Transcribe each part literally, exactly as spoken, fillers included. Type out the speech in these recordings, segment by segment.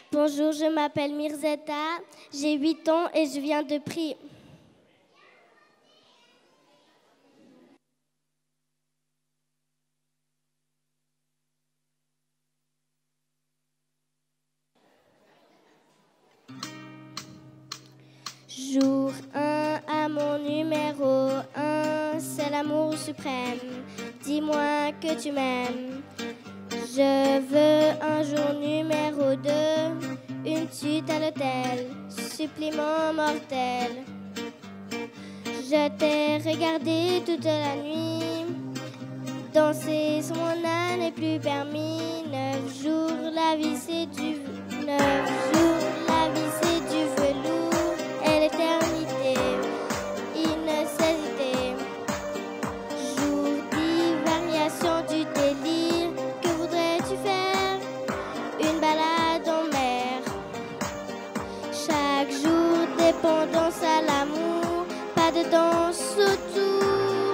Bonjour, je m'appelle Mirzeta, j'ai huit ans et je viens de Prie. Jour un à mon numéro un, c'est l'amour suprême. Dis-moi que tu m'aimes. Je veux un jour numéro deux, une suite à l'hôtel, supplément mortel. Je t'ai regardé toute la nuit, danser sur mon âne n'est plus permis. Neuf jours, la vie c'est du neuf jours, la vie c'est du velours et l'éternité, innocité. Jour d'ivariation du délire, que voudrais-tu faire? Une balade en mer. Chaque jour, dépendance à l'amour, pas de danse autour.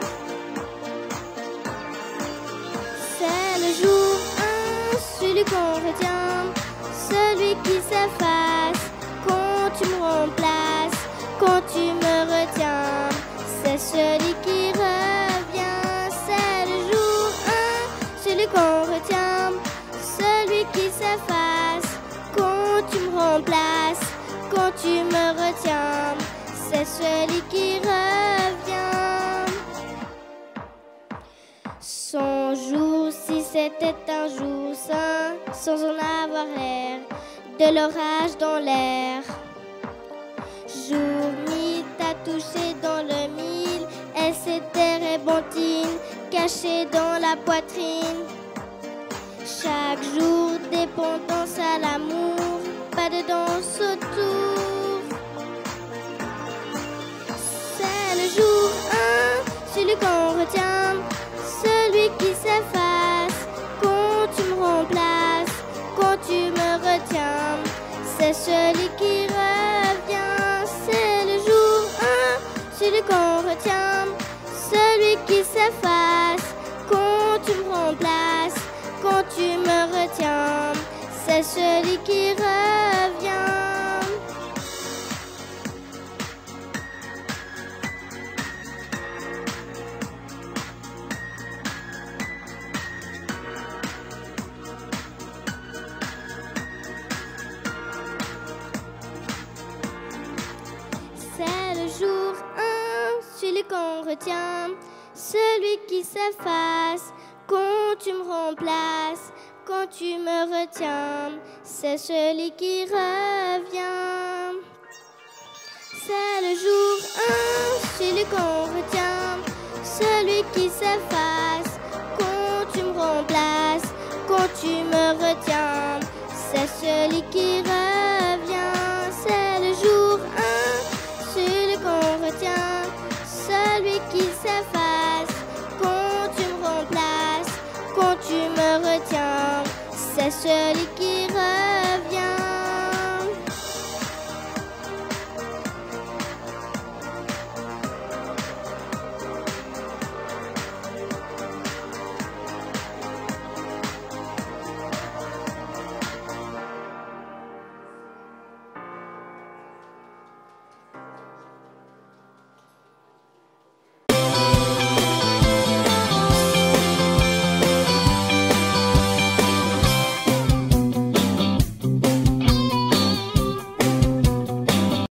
C'est le jour un, celui qu'on retient, celui qui s'efface quand tu me remplaces, quand tu me retiens. C'est celui qui revient. C'est le jour un, celui qu'on retient, celui qui s'efface quand tu me remplaces, quand tu me retiens. C'est celui qui revient. Son jour, si c'était un jour sain, sans en avoir l'air, de l'orage dans l'air. Jour mis, t'as touché dans le mille, elle s'était rébentine, cachée dans la poitrine. Chaque jour, dépendance à l'amour, pas de danse autour. C'est le jour un, celui qu'on retient, celui qui s'efface quand tu me remplaces, quand tu me retiens. C'est celui qui revient. C'est le jour un, celui qu'on retient, celui qui s'efface quand tu me remplaces, quand tu me retiens. C'est celui qui revient. C'est le jour un, celui qu'on retient, celui qui s'efface quand tu me remplaces, quand tu me retiens. C'est celui qui revient. C'est le jour un, celui qu'on retient, celui qui s'efface quand tu me remplaces, quand tu me retiens. C'est celui qui revient. C'est le jour un, celui qu'on retient, celui qui s'efface quand tu me remplaces, quand tu me retiens. C'est celui qui revient.